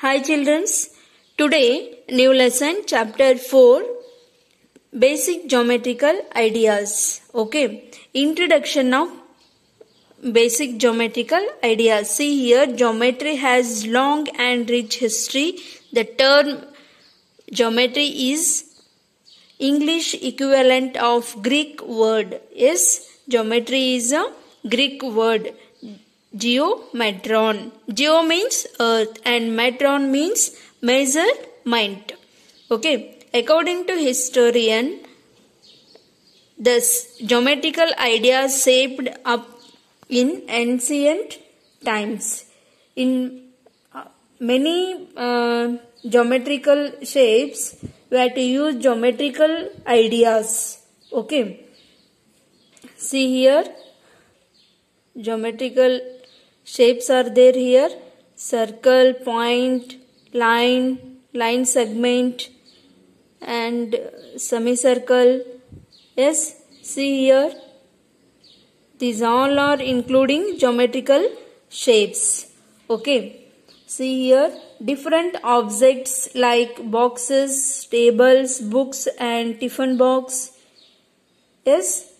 Hi childrens, today new lesson chapter 4 basic geometrical ideas. Okay, introduction of basic geometrical ideas. See here, geometry has long and rich history. The term geometry is English equivalent of Greek word. Yes, geometry is a Greek word. Geometron. Geo means earth and metron means measurement. Okay. According to historian, the geometrical ideas shaped up in ancient times. In many geometrical shapes, we have to use geometrical ideas. Okay. See here, geometrical shapes are there here: circle, point, line segment and semicircle. Yes, see here, these all are including geometrical shapes. Okay, see here, different objects like boxes, tables, books and tiffin box. Yes,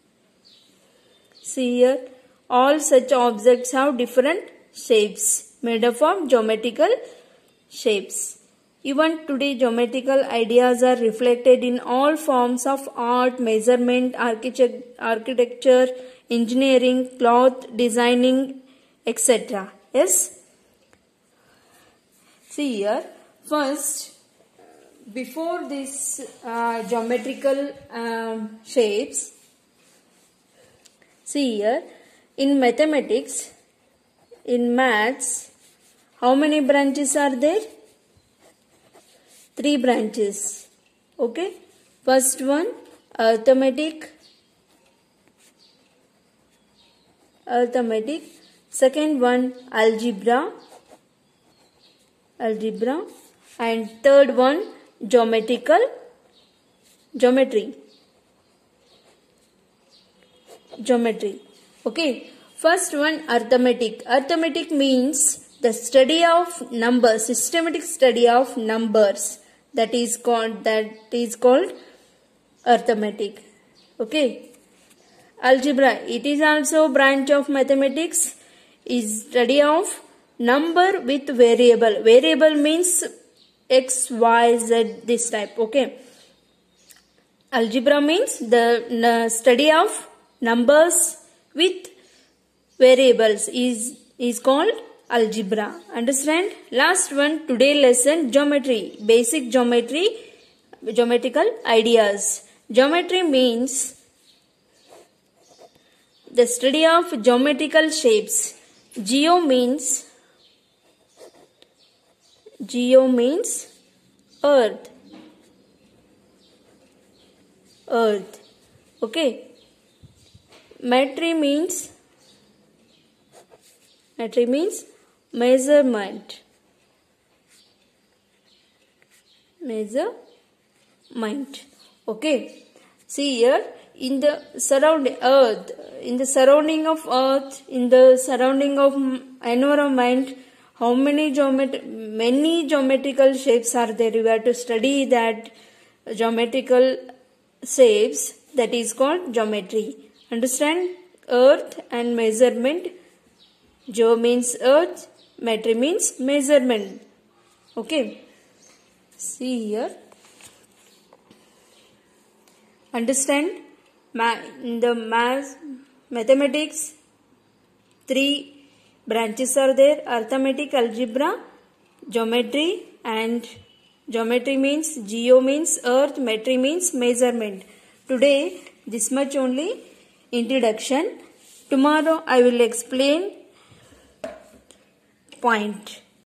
see here, all such objects have different shapes made up of geometrical shapes. Even today, geometrical ideas are reflected in all forms of art, measurement, architecture, engineering, cloth designing, etc. Yes? See here, first, before this geometrical shapes, see here, in mathematics, in maths, how many branches are there? 3 branches. Okay. First one, arithmetic. Second one, algebra. And third one, geometry. Okay. First one, arithmetic. Arithmetic means the study of numbers, systematic study of numbers. That is called arithmetic. Okay. Algebra, it is also a branch of mathematics, is study of number with variable. Variable means x, y, z, this type. Okay. Algebra means the study of numbers with variables is called algebra. Understand? Last one, today lesson, geometry. Basic geometrical ideas. Geometry means the study of geometrical shapes. Geo means earth. Okay. Metry means measurement. Okay. See here, in the surrounding of earth, in the surrounding of environment, how many geometrical shapes are there? You have to study that geometrical shapes, that is called geometry. Understand? Earth and measurement. Geo means earth, metry means measurement. Okay. See here. Understand? In the mathematics, 3 branches are there: arithmetic, algebra, geometry, and geometry means geo means earth, metry means measurement. Today, this much only introduction. Tomorrow I will explain point.